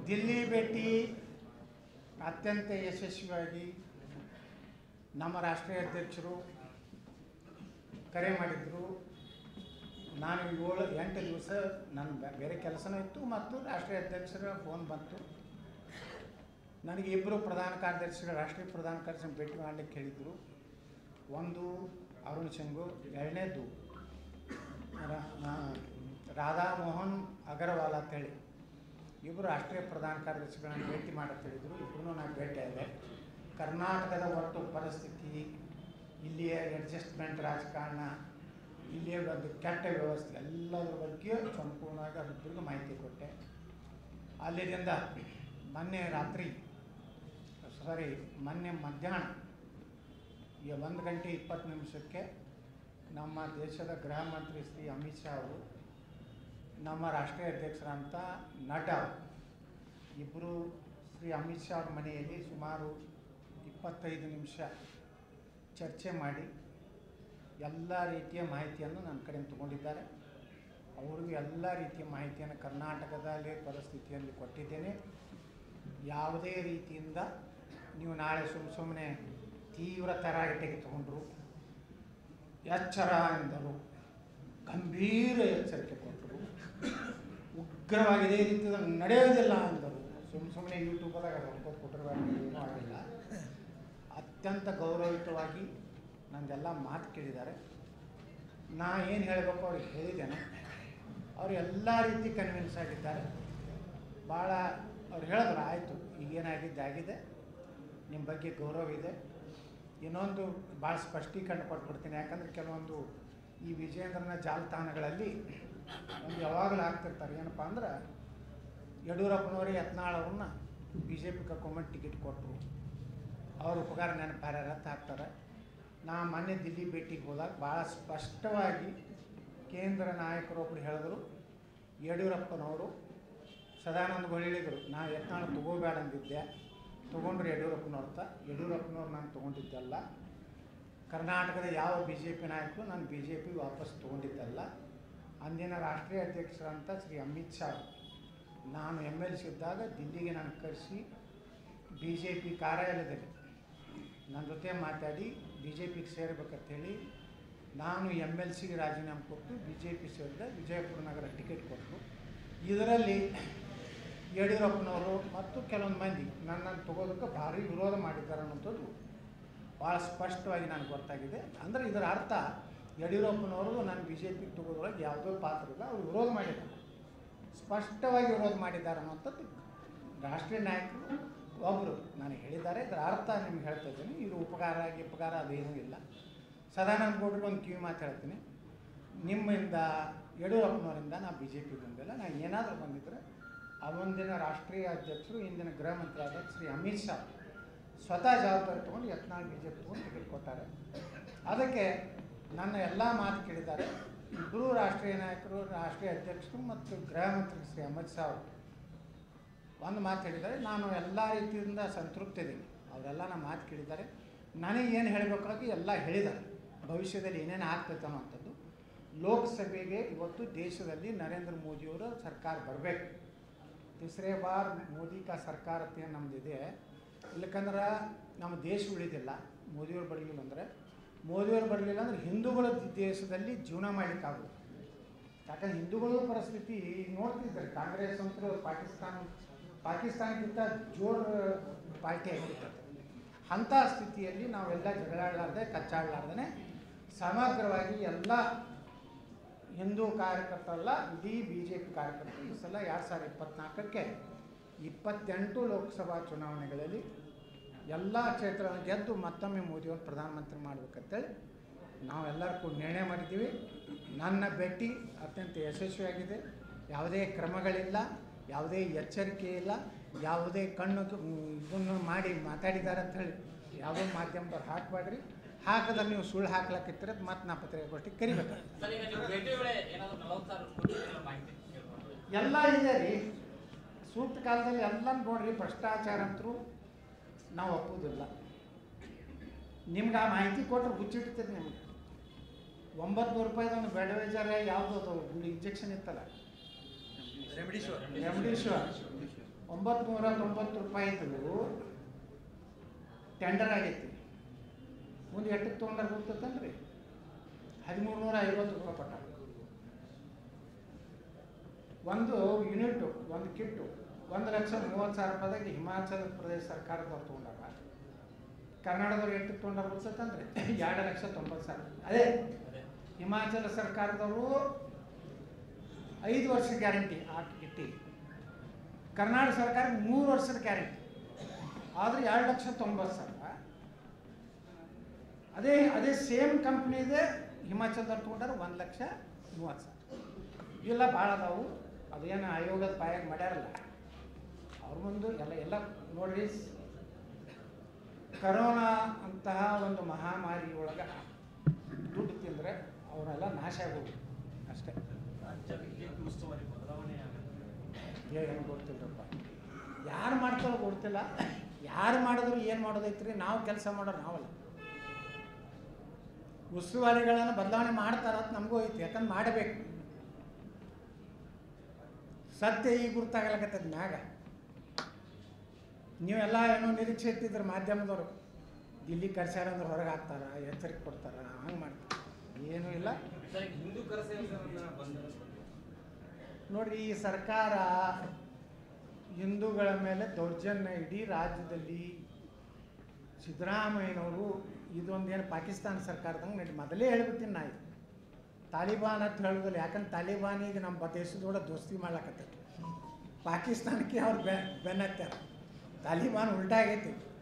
ದಿಲ್ಲಿ ಭೇಟಿ ಅತ್ಯಂತ ಯಶಸ್ವಿಯಾಗಿ ನಮ್ಮ ರಾಷ್ಟ್ರೀಯ ಅಧ್ಯಕ್ಷರು ಕರೆ ಮಾಡಿದ್ರು. ನಾನು 7-8 ದಿವಸ ನನ್ನ ಬೇರೆ ಕೆಲಸನೂ ಇತ್ತು ಮತ್ತು ರಾಷ್ಟ್ರೀಯ ಅಧ್ಯಕ್ಷರ ಫೋನ್ ಬಂತು. ನನಗೆ ಇಬ್ಬರು ಪ್ರಧಾನ ಕಾರ್ಯದರ್ಶಿಗಳು ರಾಷ್ಟ್ರೀಯ ಪ್ರಧಾನ ಕಾರ್ಯದರ್ಶಿ ಭೇಟಿ ಮಾಡಲಿಕ್ಕೆ ಹೇಳಿದರು. ಒಂದು ಅರುಣ್ ಸಿಂಗು, ಎರಡನೇದು ರಾಧಾ ಮೋಹನ್ ಅಗರ್ವಾಲ್ ಅಂತೇಳಿ ಇಬ್ಬರು ರಾಷ್ಟ್ರೀಯ ಪ್ರಧಾನ ಕಾರ್ಯದರ್ಶಿಗಳನ್ನು ಭೇಟಿ ಮಾಡಕ್ಕೆ ಹೇಳಿದರು. ಇಬ್ಬರೂ ನಾನು ಭೇಟಿಯಾದೆ. ಕರ್ನಾಟಕದ ಒಟ್ಟು ಪರಿಸ್ಥಿತಿ, ಇಲ್ಲಿಯ ಅಡ್ಜಸ್ಟ್ಮೆಂಟ್ ರಾಜಕಾರಣ, ಇಲ್ಲಿಯ ಒಂದು ಕೆಟ್ಟ ವ್ಯವಸ್ಥೆ ಎಲ್ಲದರ ಬಗ್ಗೆ ಸಂಪೂರ್ಣವಾಗಿ ಅವರಿಬ್ಬರಿಗೂ ಮಾಹಿತಿ ಕೊಟ್ಟೆ. ಅಲ್ಲಿಂದ ಮೊನ್ನೆ ಮಧ್ಯಾಹ್ನ 1:20 ನಮ್ಮ ದೇಶದ ಗೃಹ ಮಂತ್ರಿ ಶ್ರೀ ಅಮಿತ್ ಶಾ ಅವರು, ನಮ್ಮ ರಾಷ್ಟ್ರೀಯ ಅಧ್ಯಕ್ಷರಂಥ ನಡ್ಡಾ ಇಬ್ಬರು ಶ್ರೀ ಅಮಿತ್ ಶಾ ಅವ್ರ ಮನೆಯಲ್ಲಿ ಸುಮಾರು 25 ನಿಮಿಷ ಚರ್ಚೆ ಮಾಡಿ ಎಲ್ಲ ರೀತಿಯ ಮಾಹಿತಿಯನ್ನು ನನ್ನ ಕಡೆಯಿಂದ ತಗೊಂಡಿದ್ದಾರೆ. ಅವ್ರಿಗೂ ಎಲ್ಲ ರೀತಿಯ ಮಾಹಿತಿಯನ್ನು ಕರ್ನಾಟಕದಲ್ಲಿ ಪರಿಸ್ಥಿತಿಯಲ್ಲಿ ಕೊಟ್ಟಿದ್ದೇನೆ. ಯಾವುದೇ ರೀತಿಯಿಂದ ನೀವು ನಾಳೆ ಸುಮ್ಮನೆ ತೀವ್ರ ತರಾಟೆಗೆ ತಗೊಂಡ್ರು, ಎಚ್ಚರ ಎಂದರು, ಗಂಭೀರ ಎಚ್ಚರಿಕೆ ಕೊಟ್ಟರು, ಉಗ್ರವಾಗಿ ಇದೇ ರೀತಿಯಲ್ಲಿ ನಡೆಯೋದಿಲ್ಲ ಎಂದರು. ಸುಮ್ಮನೆ ಯೂಟ್ಯೂಬದಾಗ ಕೊಟ್ಟರು ಏನೂ ಆಗಿಲ್ಲ. ಅತ್ಯಂತ ಗೌರವಯುತವಾಗಿ ನಂದೆಲ್ಲ ಮಾತು ಕೇಳಿದ್ದಾರೆ. ನಾ ಏನು ಹೇಳಬೇಕು ಅವ್ರಿಗೆ ಹೇಳಿದ್ದೇನೆ. ಅವರು ಎಲ್ಲ ರೀತಿ ಕನ್ವಿನ್ಸ್ ಆಗಿದ್ದಾರೆ. ಭಾಳ ಅವ್ರು ಹೇಳಿದ್ರು, ಆಯಿತು ಈಗೇನಾಗಿದೆ, ನಿಮ್ಮ ಬಗ್ಗೆ ಗೌರವ ಇದೆ. ಇನ್ನೊಂದು ಭಾಳ ಸ್ಪಷ್ಟೀಕರಣ ಕೊಟ್ಬಿಡ್ತೀನಿ. ಯಾಕಂದರೆ ಕೆಲವೊಂದು ಈ ವಿಜಯೇಂದ್ರನ ಜಾಲತಾಣಗಳಲ್ಲಿ ಒಂದು ಯಾವಾಗಲೂ ಆಗ್ತಿರ್ತಾರೆ. ಏನಪ್ಪ ಅಂದ್ರೆ ಯಡಿಯೂರಪ್ಪನವರೇ ಯತ್ನಾಳ್ ಅವ್ರನ್ನ BJP ಕರ್ಕೊಂಬಂದು ಟಿಕೆಟ್ ಕೊಟ್ಟರು, ಅವ್ರ ಉಪಕಾರ ನೆನಪಾರ ರಥ ಹಾಕ್ತಾರೆ. ನಾ ಮೊನ್ನೆ ದಿಲ್ಲಿ ಭೇಟಿಗೆ ಹೋದಾಗ ಭಾಳ ಸ್ಪಷ್ಟವಾಗಿ ಕೇಂದ್ರ ನಾಯಕರೊಬ್ಬರು ಹೇಳಿದ್ರು, ಯಡಿಯೂರಪ್ಪನವರು ಸದಾನಂದ ಗೌಡ ಹೇಳಿದರು, ನಾ ಯತ್ನಾಳ್ ತೊಗೋಬೇಡ ಅಂದಿದ್ದೆ, ತೊಗೊಂಡ್ರೆ ಯಡಿಯೂರಪ್ಪನವ್ರು ನಾನು ತೊಗೊಂಡಿದ್ದಲ್ಲ. ಕರ್ನಾಟಕದ ಯಾವ BJP ನಾಯಕರು ನಾನು BJP ವಾಪಸ್ ತೊಗೊಂಡಿದ್ದಲ್ಲ. ಅಂದಿನ ರಾಷ್ಟ್ರೀಯ ಅಧ್ಯಕ್ಷರಂಥ ಶ್ರೀ ಅಮಿತ್ ಶಾ ನಾನು MLC ಇದ್ದಾಗ ದಿಲ್ಲಿಗೆ ನಾನು ಕರೆಸಿ BJP ಕಾರ್ಯಾಲಯದಲ್ಲಿ ನನ್ನ ಜೊತೆ ಮಾತಾಡಿ BJPಗೆ ಸೇರಬೇಕಂತೇಳಿ ನಾನು MLCಗೆ ರಾಜೀನಾಮೆ ಕೊಟ್ಟು BJP ಸೇರಿದ ವಿಜಯಪುರ ನಗರ ಟಿಕೆಟ್ ಕೊಟ್ಟರು. ಇದರಲ್ಲಿ ಯಡಿಯೂರಪ್ಪನವರು ಮತ್ತು ಕೆಲವೊಂದು ಮಂದಿ ನನ್ನನ್ನು ತಗೋದಕ್ಕೆ ಭಾರಿ ವಿರೋಧ ಮಾಡಿದ್ದಾರೆ ಅನ್ನೋಂಥದ್ದು ಭಾಳ ಸ್ಪಷ್ಟವಾಗಿ ನನಗೆ ಗೊತ್ತಾಗಿದೆ. ಅಂದರೆ ಇದರ ಅರ್ಥ ಯಡಿಯೂರಪ್ಪನವರು ನನ್ನ BJPಗೆ ತಗೋದ್ರೊಳಗೆ ಯಾವುದೋ ಪಾತ್ರ ಇಲ್ಲ, ಅವರು ವಿರೋಧ ಮಾಡಿದ್ದಾರೆ, ಸ್ಪಷ್ಟವಾಗಿ ವಿರೋಧ ಮಾಡಿದ್ದಾರೆ ಅನ್ನೋಂಥದ್ದು ರಾಷ್ಟ್ರೀಯ ನಾಯಕರು ಒಬ್ಬರು ನನಗೆ ಹೇಳಿದ್ದಾರೆ. ಇದರ ಅರ್ಥ ನಿಮ್ಗೆ ಹೇಳ್ತಾ ಇದ್ದೀನಿ. ಇದು ಉಪಕಾರ ಅದೇನೂ ಇಲ್ಲ. ಸದಾನಂದ ಗೌಡರಿಗೆ ಒಂದು ಕಿವಿ ಮಾತು ಹೇಳ್ತೀನಿ, ನಿಮ್ಮಿಂದ ಯಡಿಯೂರಪ್ಪನವರಿಂದ ನಾನು BJPಗೆ ಬಂದಿಲ್ಲ. ನಾನು ಏನಾದರೂ ಬಂದಿದ್ದರೆ ಅವೊಂದಿನ ರಾಷ್ಟ್ರೀಯ ಅಧ್ಯಕ್ಷರು ಇಂದಿನ ಗೃಹ ಮಂತ್ರಿ ಆದ ಶ್ರೀ ಅಮಿತ್ ಶಾ ಸ್ವತಃ ಜವಾಬ್ದಾರಿ ತೊಗೊಂಡು ಯತ್ನಾಳ್ BJP ತೊಗೊಂಡು ಟಿಕೆಟ್ ಕೊಟ್ಟಾರೆ. ಅದಕ್ಕೆ ನನ್ನ ಎಲ್ಲ ಮಾತು ಕೇಳಿದ್ದಾರೆ. ಇಬ್ಬರೂ ರಾಷ್ಟ್ರೀಯ ನಾಯಕರು, ರಾಷ್ಟ್ರೀಯ ಅಧ್ಯಕ್ಷರು ಮತ್ತು ಗೃಹ ಮಂತ್ರಿ ಶ್ರೀ ಅಮಿತ್ ಶಾ ಅವರು ಒಂದು ಮಾತು ಹೇಳಿದ್ದಾರೆ. ನಾನು ಎಲ್ಲ ರೀತಿಯಿಂದ ಸಂತೃಪ್ತಿ ಇದ್ದೀನಿ. ಅವರೆಲ್ಲ ನನ್ನ ಮಾತು ಕೇಳಿದ್ದಾರೆ. ನನಗೇನು ಹೇಳಬೇಕಾಗಿ ಎಲ್ಲ ಹೇಳಿದ್ದಾರೆ. ಭವಿಷ್ಯದಲ್ಲಿ ಏನೇನು ಆಗ್ತೈತೆ ಅನ್ನೋವಂಥದ್ದು. ಲೋಕಸಭೆಗೆ ಇವತ್ತು ದೇಶದಲ್ಲಿ ನರೇಂದ್ರ ಮೋದಿಯವರ ಸರ್ಕಾರ ಬರಬೇಕು. तीसरे बार मोदी का ಸರ್ಕಾರ ನಮ್ಮದಿದೆ. ಇಲ್ಲಕಂದ್ರೆ ನಮ್ಮ ದೇಶ ಉಳಿದಿಲ್ಲ ಮೋದಿಯವರು ಬರಲಿಲ್ಲ ಅಂದರೆ ಹಿಂದೂಗಳ ದೇಶದಲ್ಲಿ ಜೀವನ ಮಾಡಲಿಕ್ಕಾಗೋದು. ಯಾಕಂದ್ರೆ ಹಿಂದೂಗಳ ಪರಿಸ್ಥಿತಿ ನೋಡ್ತಿದ್ದಾರೆ. ಕಾಂಗ್ರೆಸ್ ಅಂತೂ ಪಾಕಿಸ್ತಾನಕ್ಕಿಂತ ಜೋರು ಪಾರ್ಟಿ ಆಗಿರ್ತದೆ. ಅಂಥ ಸ್ಥಿತಿಯಲ್ಲಿ ನಾವೆಲ್ಲ ಜಗಳಾಡಲಾರ್ದೆ ಕಚ್ಚಾಡಲಾರ್ದೇ ಸಮಗ್ರವಾಗಿ ಎಲ್ಲ ಹಿಂದೂ ಕಾರ್ಯಕರ್ತರಲ್ಲ, ಇಡೀ BJP ಕಾರ್ಯಕರ್ತರು ಈ ಸಲ 2024ಕ್ಕೆ 28 ಲೋಕಸಭಾ ಚುನಾವಣೆಗಳಲ್ಲಿ ಎಲ್ಲ ಕ್ಷೇತ್ರವನ್ನು ಗೆದ್ದು ಮತ್ತೊಮ್ಮೆ ಮೋದಿಯವರು ಪ್ರಧಾನಮಂತ್ರಿ ಮಾಡಬೇಕಂತೇಳಿ ನಾವೆಲ್ಲರೂ ಕೂಡ ನಿರ್ಣಯ ಮಾಡಿದ್ದೀವಿ. ನನ್ನ ಭೇಟಿ ಅತ್ಯಂತ ಯಶಸ್ವಿಯಾಗಿದೆ. ಯಾವುದೇ ಕ್ರಮಗಳಿಲ್ಲ, ಯಾವುದೇ ಎಚ್ಚರಿಕೆ ಇಲ್ಲ, ಯಾವುದೇ ಕಣ್ಣು ಇದನ್ನು ಮಾಡಿ ಮಾತಾಡಿದ್ದಾರೆ ಅಂಥೇಳಿ ಯಾವುದೋ ಮಾಧ್ಯಮದವ್ರು ಹಾಕಬೇಡ್ರಿ. ಹಾಕಿದ್ರೆ ನೀವು ಸುಳ್ಳು ಹಾಕ್ಲಕ್ಕಿದ್ರೆ ಮತ್ತೆ ನಾ ಪತ್ರಿಕಾಗೋಷ್ಠಿಗೆ ಕರಿಬೇಕು. ಎಲ್ಲ ಇದೆ ರೀ, ಸೂಕ್ತ ಕಾಲದಲ್ಲಿ ಎಲ್ಲ ನೋಡ್ರಿ. ಭ್ರಷ್ಟಾಚಾರ ಅಂತರೂ ನಾವು ಒಪ್ಪುವುದಿಲ್ಲ. ನಿಮ್ಗೆ ಆ ಮಾಹಿತಿ ಕೊಟ್ಟರೆ ಹುಚ್ಚಿಡ್ತದೆ. ನಿಮ್ಗೆ 900 ರೂಪಾಯಿದೊಂದು ಬೆಡವೇಜಾರ ಯಾವುದೋ ಅದು ಇಂಜೆಕ್ಷನ್ ಇತ್ತಲ್ಲ, ರೆಮಿಡಿಶ್ವರ್ 990 ರೂಪಾಯಿದು ಟೆಂಡರ್ ಆಗೈತಿ. ಮುಂದೆ ಎಷ್ಟಕ್ಕೆ ತೊಗೊಂಡ್ರೆ ಗೊತ್ತಂದ್ರಿ 1350 ರೂಪಾಯಿ ಕೊಟ್ಟ. ಒಂದು ಯೂನಿಟು, ಒಂದು ಕಿಟ್ಟು 1,30,000 ರೂಪಾಯಿದಾಗ ಹಿಮಾಚಲ ಪ್ರದೇಶ ಸರ್ಕಾರದವ್ರು ತೊಗೊಂಡಾಗ. ಕರ್ನಾಟಕದವ್ರು ಎಷ್ಟು ತೊಗೊಂಡಾರ ಗೊತ್ತಂದ್ರೆ 2,90,000. ಅದೇ ಹಿಮಾಚಲ ಸರ್ಕಾರದವರು 5 ವರ್ಷದ ಗ್ಯಾರಂಟಿ ಆ ಕಿಟ್ಟಿ, ಕರ್ನಾಟಕ ಸರ್ಕಾರ 3 ವರ್ಷದ ಗ್ಯಾರಂಟಿ, ಆದರೆ 2,90,000. ಅದೇ ಸೇಮ್ ಕಂಪ್ನಿದೆ ಹಿಮಾಚಲದವ್ರು ತೊಗೊಂಡಾರ 1,30,000. ಇವೆಲ್ಲ ಭಾಳ ಅದಾವು. ಅದೇನು ಆಯೋಗದ ಬಾಯಾಗ ಮಾಡ್ಯಾರಲ್ಲ ಅವ್ರ ಮುಂದೆ ಎಲ್ಲ ನೋಡ್ರಿ. ಕರೋನಾ ಅಂತಹ ಒಂದು ಮಹಾಮಾರಿ ಒಳಗೆ ದುಡ್ಡು ತಿಂದರೆ ಅವರೆಲ್ಲ ನಾಶ ಆಗೋದು ಅಷ್ಟೇ. ಏನು ಗೊತ್ತಿಲ್ಲಪ್ಪ, ಯಾರು ಮಾಡ್ತಾರೋ ಗೊತ್ತಿಲ್ಲ. ಯಾರು ಮಾಡಿದ್ರು ಏನು ಮಾಡೋದೈತ್ರಿ, ನಾವು ಕೆಲಸ ಮಾಡೋರು ನಾವಲ್ಲ. ಉಸ್ತುವಾರಿಗಳನ್ನು ಬದಲಾವಣೆ ಮಾಡ್ತಾರಂತ ನಮಗೂ ಐತಿ, ಯಾಕಂದ್ರೆ ಮಾಡಬೇಕು. ಸತ್ಯ ಈಗ ಗುರ್ತಾಗಲಕತ್ತದ ಮ್ಯಾಗ. ನೀವೆಲ್ಲ ಏನೋ ನಿರೀಕ್ಷೆ ಇಟ್ಟಿದ್ರೆ ಮಾಧ್ಯಮದವರು ದಿಲ್ಲಿ ಕರ್ಸ್ಯಾರಂದ್ರೆ ಹೊರಗೆ ಹಾಕ್ತಾರ, ಎಚ್ಚರಿಕೆ ಕೊಡ್ತಾರ, ಹಂಗೆ ಮಾಡ್ತಾರೆ. ಏನೂ ಇಲ್ಲ ನೋಡ್ರಿ. ಈ ಸರ್ಕಾರ ಹಿಂದೂಗಳ ಮೇಲೆ ದೌರ್ಜನ್ಯ ಇಡೀ ರಾಜ್ಯದಲ್ಲಿ ಸಿದ್ದರಾಮಯ್ಯನವರು ಇದೊಂದೇನು ಪಾಕಿಸ್ತಾನ ಸರ್ಕಾರದಂಗೆ ನಡಿ ಮೊದಲೇ ಹೇಳ್ಬಿಡ್ತೀನಿ ನಾ. ಇದು ತಾಲಿಬಾನ್ ಅಂತ ಹೇಳೋದಿಲ್ಲ, ಯಾಕಂದ್ರೆ ತಾಲಿಬಾನಿಗೆ ನಮ್ಮ ದೇಶದೊಳಗೆ ದೋಸ್ತಿ ಮಾಡ್ಲಕತ್ತೈತಿ. ಪಾಕಿಸ್ತಾನಕ್ಕೆ ಅವ್ರು ಬೆನ್ನತ್ತಾರ. ತಾಲಿಬಾನ್ ಉಲ್ಟಾ ಆಗೈತಿ.